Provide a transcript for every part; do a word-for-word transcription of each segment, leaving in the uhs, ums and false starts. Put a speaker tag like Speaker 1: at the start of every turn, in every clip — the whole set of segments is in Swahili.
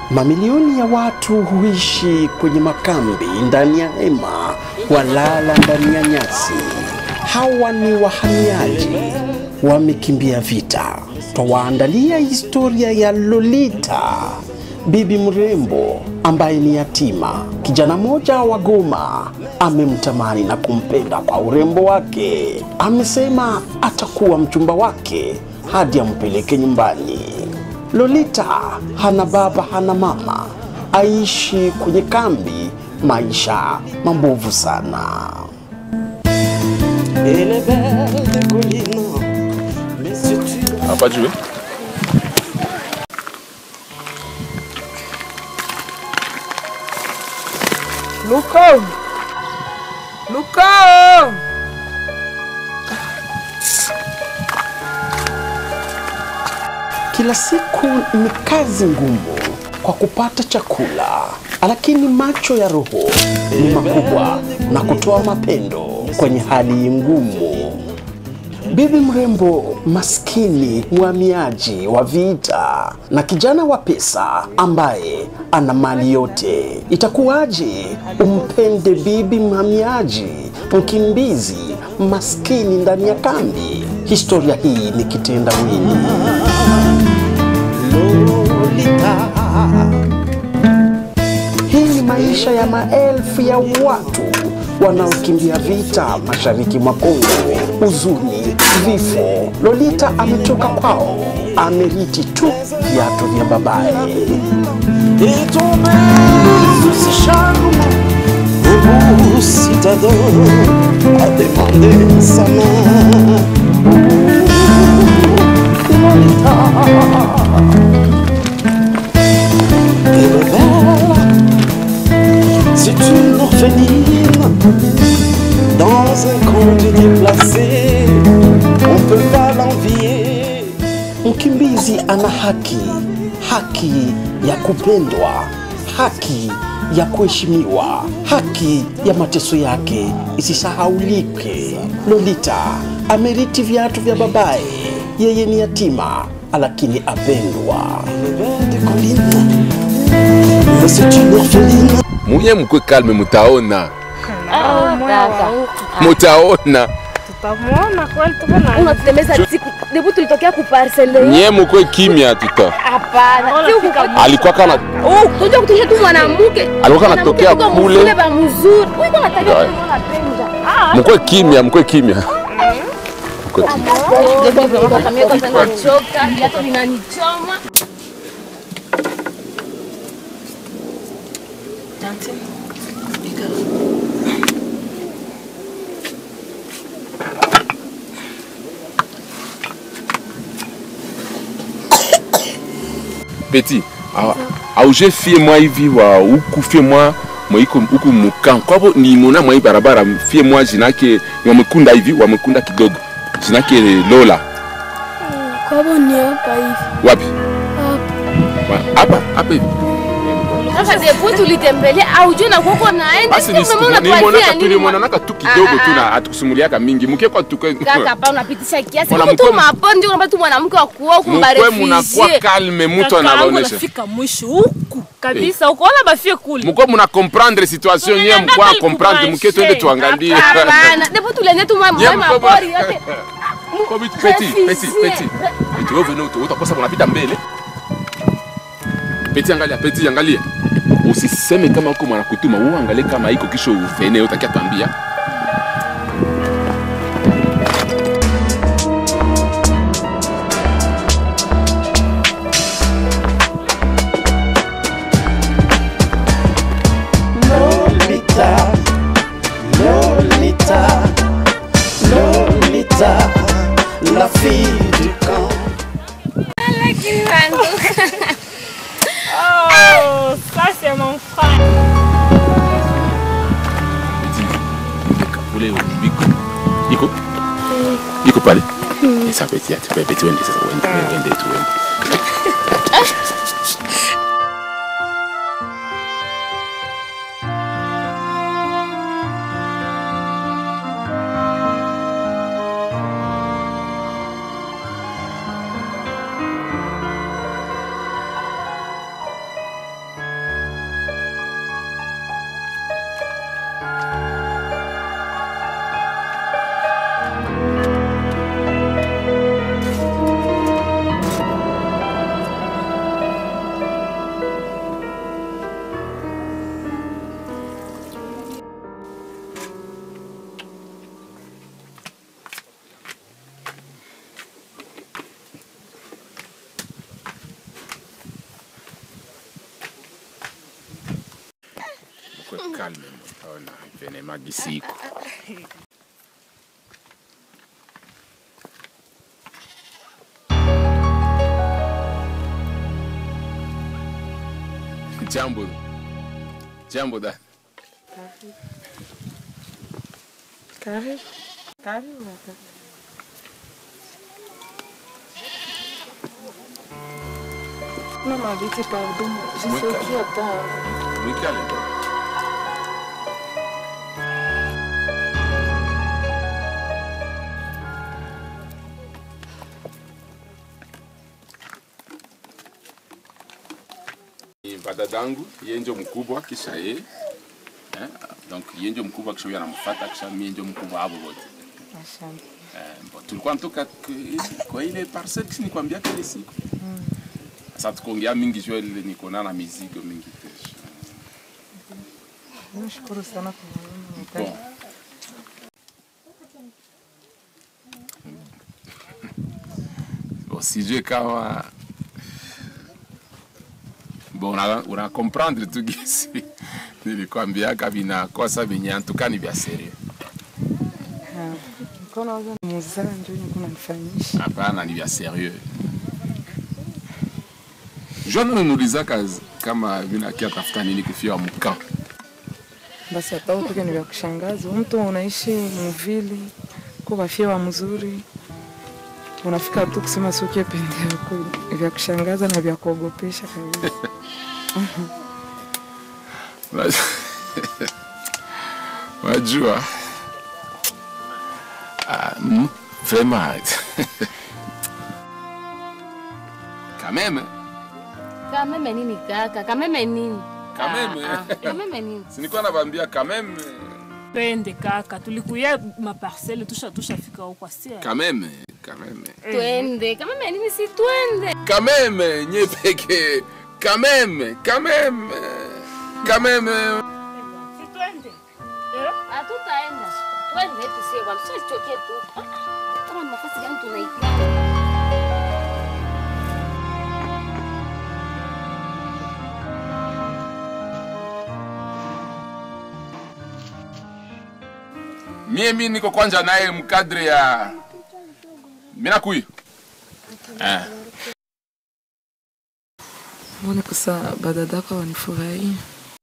Speaker 1: Mamilioni ya watu huishi kwenye makambi ndani ya hema, walala ndani ya nyasi. Hawa ni wahamiaji, wamekimbia vita. Twawaandalia historia ya Lolita, bibi mrembo ambaye ni yatima. Kijana moja wa Goma amemtamani na kumpenda kwa urembo wake. Amesema atakuwa mchumba wake hadi ampeleke nyumbani. Lolita hana baba, hana mama, aishi kwenye kambi, maisha mabovu sana.
Speaker 2: Pas jouer.
Speaker 3: Luko! Luko!
Speaker 1: Kila siku ni kazi ngumu kwa kupata chakula, lakini macho ya roho ni makubwa na kutoa mapendo kwenye hali ngumu. Bibi mrembo maskini, mhamiaji wa vita, na kijana wa pesa ambaye ana mali yote. Itakuwaje umpende bibi mhamiaji, mkimbizi, maskini ndani ya kambi? Historia hii ni kitendawili. Lolita. Hii ni maisha ya maelfu ya watu wanaokimbia vita mashariki mwa Kongo. Huzuni, vifo. Lolita ametoka kwao, amerithi tu viatu vya babaye.
Speaker 4: C'est une orpheline dans un conte déplacé, on peut pas l'envier.
Speaker 1: Mkimbizi ana haki, haki ya kupendwa, haki ya kuheshimiwa, haki ya mateso yake isisahaulike. Lolita amerithi viatu vya babaye, yeye ni yatima lakini apendwa.
Speaker 4: C'est une orpheline.
Speaker 2: Mwenye mkwe kalme, mutaona. Mutaona.
Speaker 3: Tutamuona kweli, tunaona.
Speaker 5: Unatemeza siku debu tulitokea ku parcelle.
Speaker 2: Nye mkwe kimya tuta.
Speaker 5: Hapana.
Speaker 2: Alikuwa kana
Speaker 5: Oh, tunataka kutisha tu mwanamke.
Speaker 2: Alikuwa anatokea kule.
Speaker 5: Ule ba mzuri. Wewe unataka kunapenda. Ah.
Speaker 2: Mkwe kimya, mkwe kimya. Mkwe kimya.
Speaker 5: Debu kwa kamera kwanza nachoka, viatu vinanichoma. Tante.
Speaker 2: Petit, auje fie mwa hivi wa huku fie mwa mwiko huku mukan. Kwa hivyo ni mona mwa barabara fie mwa jinake wamekunda hivi, wamekunda kidogo. Jinake Lola.
Speaker 6: Kwa hivyo ni hapa hivi.
Speaker 2: Wapi?
Speaker 6: Hapa.
Speaker 2: Hapa, hapa hivi.
Speaker 5: Sasa debu tulitembelea au jona kwako naenda.
Speaker 2: Basi ni mona katuni mona naka tu kidogo tu na atukusimuliaka mingi. Mke kwa tuko.
Speaker 5: Kaka hapa unapitisha kiasi. Mtu mapondi unapata tu mwanamke wa kuoa kumbare
Speaker 2: refugee. Mkwe mnakuwa kalme, mtu anaonesha.
Speaker 3: Unafika mwisho huku kabisa. Uko wala bafie kule.
Speaker 2: Mkwe mna comprendre situation yeye, mkwa comprendre mke twende tuangalie.
Speaker 5: Hapana, debu tulende tu mwa mapori yote.
Speaker 2: Kwa vitu petit, petit, petit. Petit wewe venez utakosa unapita mbele. Petit angalia, petit angalia. Usiseme kama uko mwanakutuma, wewe angalie kama iko kisho ufene utakia tuambia.
Speaker 4: Lolita, Lolita, Lolita, la fille du camp.
Speaker 3: Oh, ça c'est mon frère.
Speaker 2: Ule biko. Iko? Iko pale. Esa petit, ati petit wende sasa wende wende tu wende. calme. Oh non, venez magisico. Jambo. Jambo da.
Speaker 7: Karibu. Karibu. Non, ma vie, pardon. Je sais qui attend.
Speaker 2: Oui, calme. Dadangu yeye ndio mkubwa kisha yeye eh, donc yeye ndio mkubwa kisha yeye anamfuata kisha mimi ndio mkubwa hapo wote.
Speaker 7: Asante.
Speaker 2: Eh, bon tulikuwa mtoka kwa ile parcelle kisi nikwambia kile siku. Mm. Sasa tukoongea mingi juu ile niko na mizigo mingi kesho.
Speaker 7: Nashukuru sana kwa
Speaker 2: bon. Bon, si je kama bon, una, una comprendre tu gisi nilikwambia kabina kosa binye antuka ni vya serio.
Speaker 7: Mkono wangu mzaa ndio niko nafanyisha.
Speaker 2: Hapana, ni vya serio. Jana niuliza kazi kama vina kia tafuta nini kufia mka.
Speaker 7: Basi hata utoke ni vya kushangaza. Mtu unaishi mvili kwa bafia wa mzuri. Unafika tu kusema soke pende yako vya kushangaza na vya kuogopesha kabisa.
Speaker 2: Wajua ah, vraiment kameme
Speaker 5: Kameme nini kaka? Kameme nini?
Speaker 2: Kameme.
Speaker 5: Ah, ah. Kameme nini?
Speaker 2: Sinikuwa nabambia kameme.
Speaker 3: Twende kaka, tulikuya maparcelle tusha tusha fika huko sia.
Speaker 2: Kameme, kameme.
Speaker 5: Twende. Kameme nini si twende?
Speaker 2: Kameme nyepeke. Kameme, kameme. Kameme.
Speaker 3: Si twende. Eh?
Speaker 5: Hatutaenda. Twende tusie bwana. Sisi tutoke tu. Kama nafasi gani tunaikaa?
Speaker 2: Mie mimi niko kwanza naye mkadre ya mina kui. Ah.
Speaker 7: Mbona kusa badadaka wanifurahi.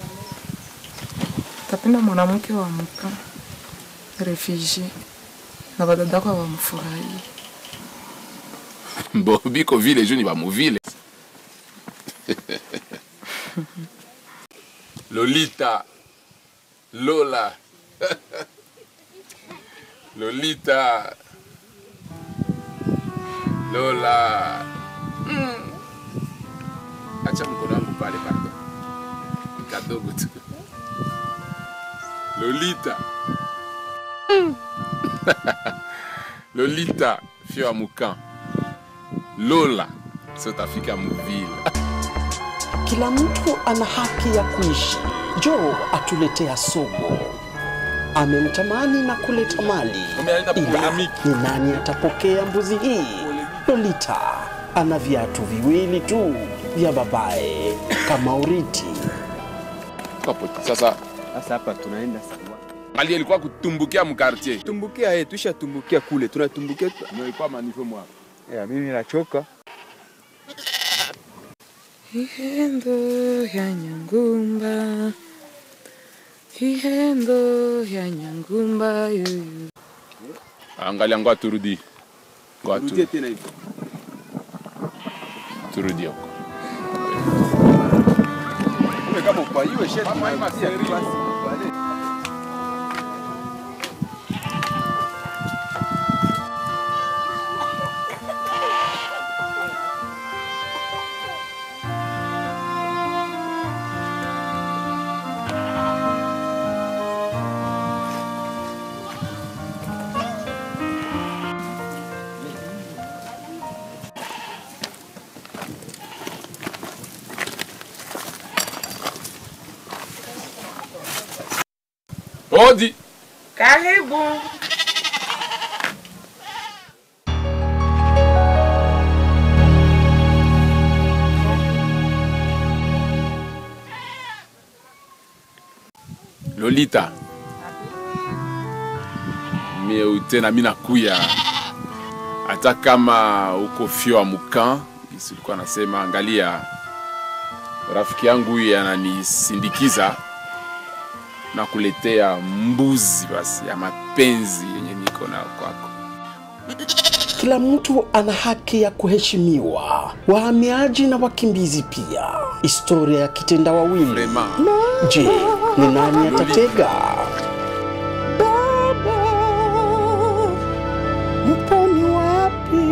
Speaker 7: Tapenda mwanamke wa mka refugee na badadaka wamfurahi.
Speaker 2: Bo biko vile juni ba muvile. Lolita. Lola. Lolita. Lola. Mm. Acha mkono wangu pale pardon. Kadogo tu. Lolita. Mm. Lolita, fio wa mukan. Lola, sotafika muvile.
Speaker 1: Kila mtu ana haki ya kuishi. Joe atuletea sogo. Amemtamani na kuleta mali. Ila ni nani atapokea mbuzi hii? Lolita ana viatu viwili tu vya babae kama uriti.
Speaker 2: Sasa
Speaker 8: sasa hapa tunaenda sawa.
Speaker 2: Mali ilikuwa kutumbukia mkartier.
Speaker 8: Tumbukia eh, tusha tumbukia kule, tunatumbukia.
Speaker 2: Ndio ilikuwa manifo mwa.
Speaker 8: Eh, mimi nachoka.
Speaker 7: Ihendo ya nyangumba. Ihendo ya nyangumba yoyo.
Speaker 2: Angalia ngoa turudi. Ngoa turudi.
Speaker 8: Turudi tena hivi.
Speaker 2: Turudi huko.
Speaker 8: Wewe kama kwa hiyo sheti
Speaker 2: Mama ima seri. Odi.
Speaker 7: Karibu.
Speaker 2: Lolita, mie tena mimi nakuya hata kama uko fio wa Mukan, ilikuwa nasema angalia rafiki yangu huyu ananisindikiza na kuletea mbuzi basi ya mapenzi yenye niko na kwako.
Speaker 1: Kila mtu ana haki ya kuheshimiwa, wahamiaji na wakimbizi pia. Historia ya kitendawili. Je, ni nani atatega?
Speaker 4: Baba, mponi wapi?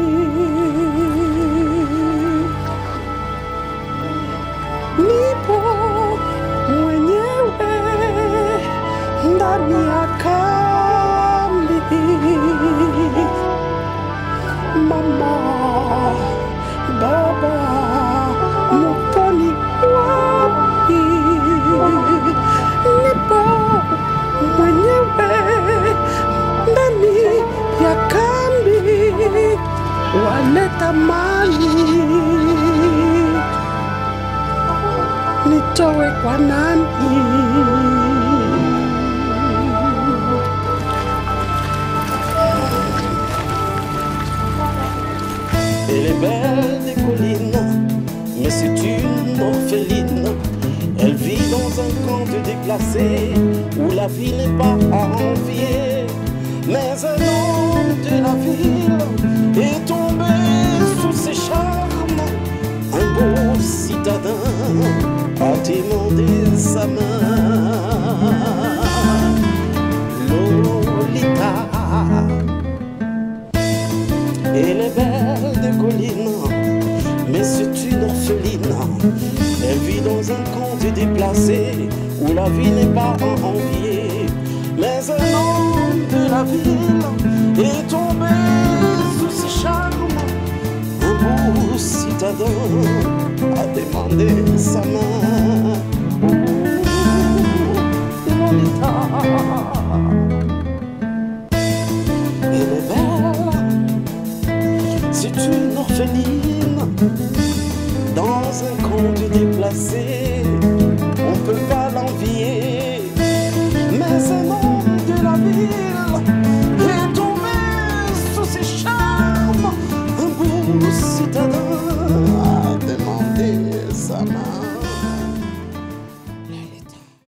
Speaker 4: Nipo mwenyewe ndani ya kambi. Mama, baba, mponi wapi? Nipo mwenyewe ndani ya kambi. Waleta mali, nitowe kwa nani?
Speaker 1: Elle est belle des collines, mais c'est une orpheline. Elle vit dans un camp de déplacés où la vie n'est pas à envier. Mais un homme de la ville est tombé sous ses charmes. Un beau citadin a demandé sa main. Lolita, elle est belle des collines, mais c'est une orpheline. Elle vit dans un camp de déplacés où la vie n'est pas à envier. Mais un homme de la ville est tombé sous ses charmes. Un beau citadin a demandé sa main. Oh, Lolita, elle est belle, c'est une orpheline dans un camp de déplacés